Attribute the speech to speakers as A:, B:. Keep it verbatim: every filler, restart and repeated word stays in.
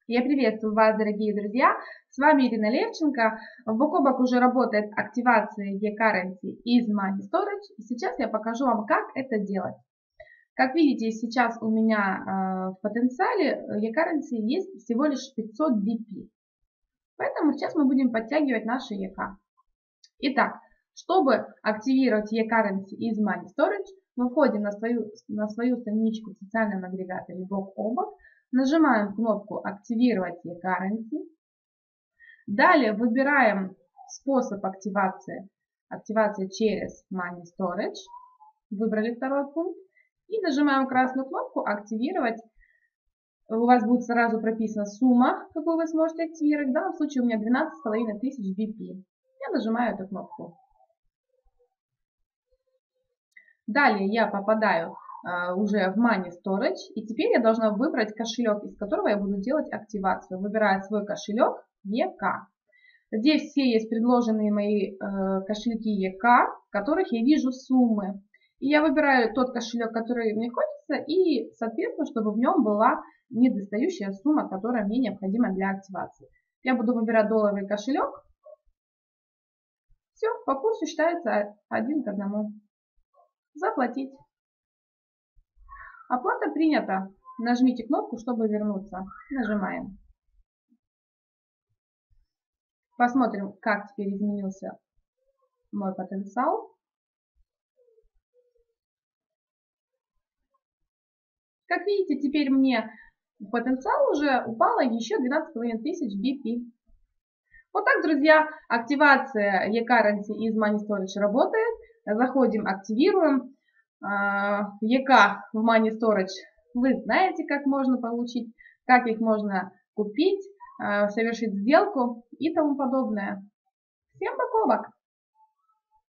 A: Я приветствую вас, дорогие друзья! С вами Ирина Левченко. В Бокобок уже работает активация eCurrency из Money Storage. И сейчас я покажу вам, как это делать. Как видите, сейчас у меня э, в потенциале eCurrency есть всего лишь пятьсот би пи. Поэтому сейчас мы будем подтягивать наши и си. Итак, чтобы активировать eCurrency из Money Storage, мы входим на свою, на свою страничку в социальном агрегаторе Бокобок. Нажимаем кнопку «Активировать eCurrency». Далее выбираем способ активации. Активация через Money Storage. Выбрали второй пункт. И нажимаем красную кнопку «Активировать». У вас будет сразу прописана сумма, какую вы сможете активировать. В данном случае у меня двенадцать с половиной тысяч би пи. Я нажимаю эту кнопку. Далее я попадаю уже в Money Storage. И теперь я должна выбрать кошелек, из которого я буду делать активацию. Выбираю свой кошелек и си. Здесь все есть предложенные мои э, кошельки и си, в которых я вижу суммы. И я выбираю тот кошелек, который мне хочется, и, соответственно, чтобы в нем была недостающая сумма, которая мне необходима для активации. Я буду выбирать долларовый кошелек. Все, по курсу считается один к одному. Заплатить. Оплата принята. Нажмите кнопку, чтобы вернуться. Нажимаем. Посмотрим, как теперь изменился мой потенциал. Как видите, теперь мне потенциал уже упало еще двенадцать с половиной тысяч би пи. Вот так, друзья, активация eCurrency из Money Storage работает. Заходим, активируем. и си в Money Storage вы знаете, как можно получить, как их можно купить, совершить сделку и тому подобное. Всем покупок!